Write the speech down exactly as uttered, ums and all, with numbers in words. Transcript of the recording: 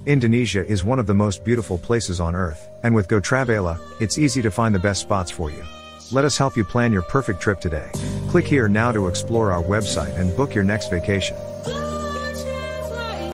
Indonesia is one of the most beautiful places on earth, and with Gotravela, it's easy to find the best spots for you. Let us help you plan your perfect trip today. Click here now to explore our website and book your next vacation.